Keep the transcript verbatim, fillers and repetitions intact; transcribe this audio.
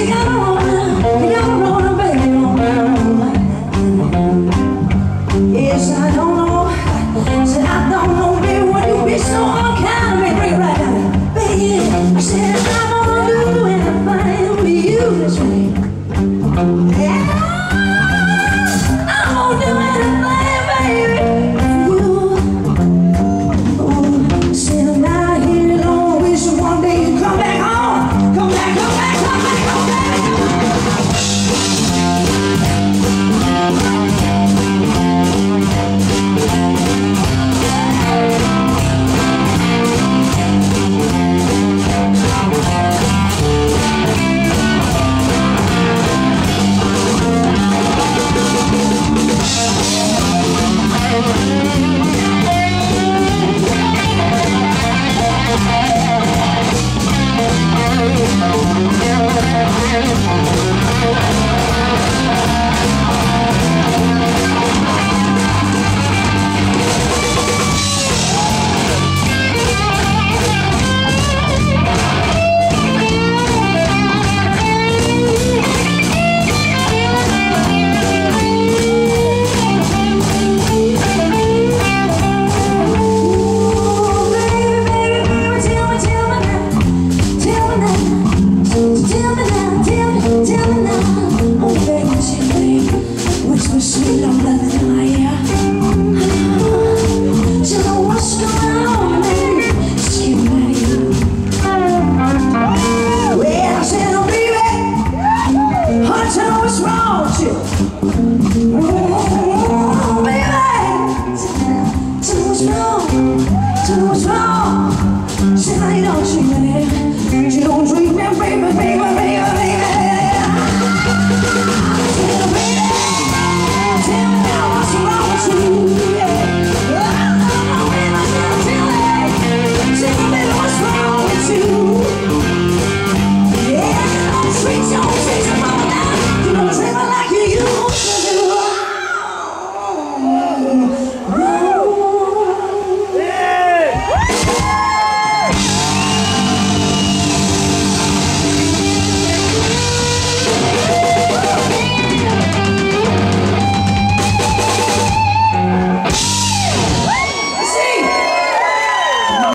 she got a rolling, she got a rolling, baby, on like that. Yes, I don't know, said I don't know, baby, would you be so unkind to me, bring it right down, baby. I said I don't wanna do anything with you this way. Yeah.